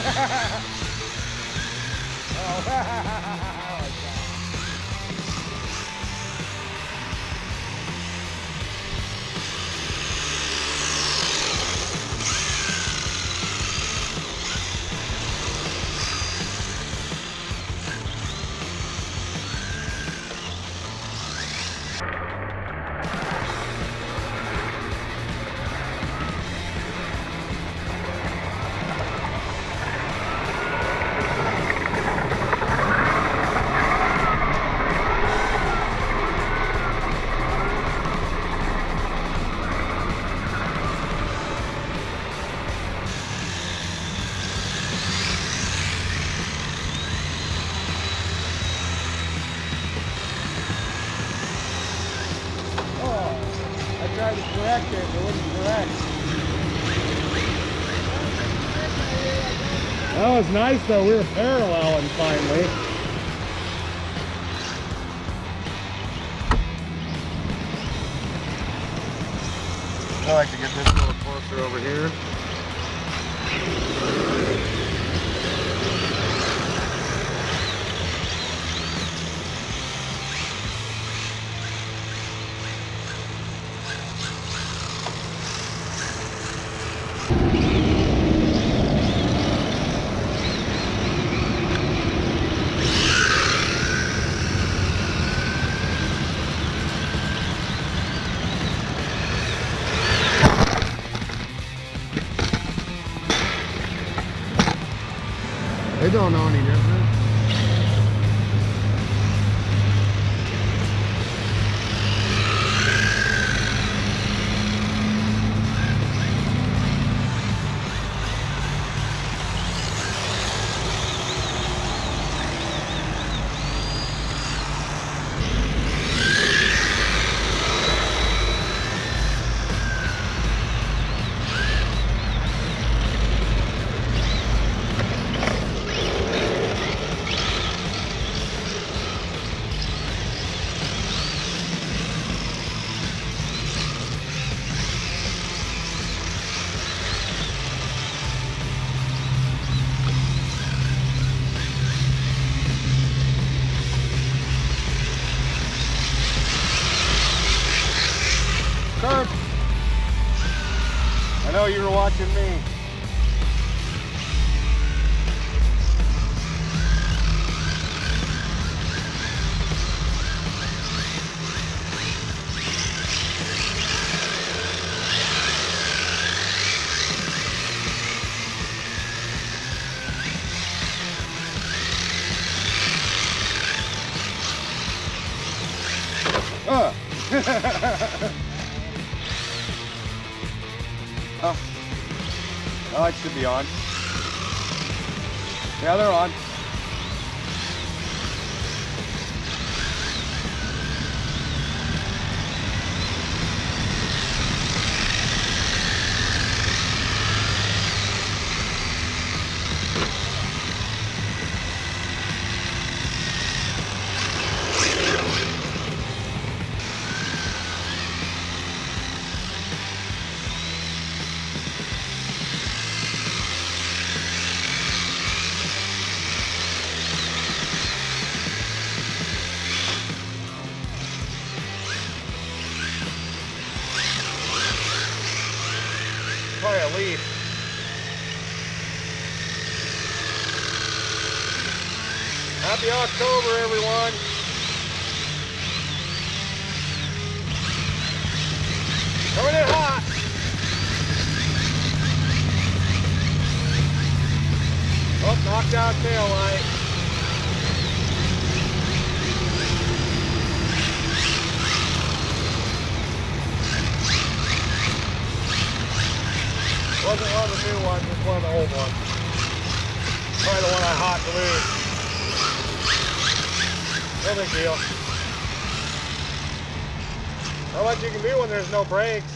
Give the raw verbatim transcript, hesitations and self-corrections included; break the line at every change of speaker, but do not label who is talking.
Tried to correct it, but it wouldn't correct. That was nice though, we were paralleling finally. I like to get this a little closer over here. They don't know any different. Kurt, I know you were watching me. Uh. Oh. The lights should be on. Yeah, they're on. Probably a leaf. Happy October, everyone. Coming in hot. Oh, knocked out tail light. Wasn't one of the new ones, it was one of the old ones. Probably the one I hot glued. No big deal. Not much you can do when there's no brakes.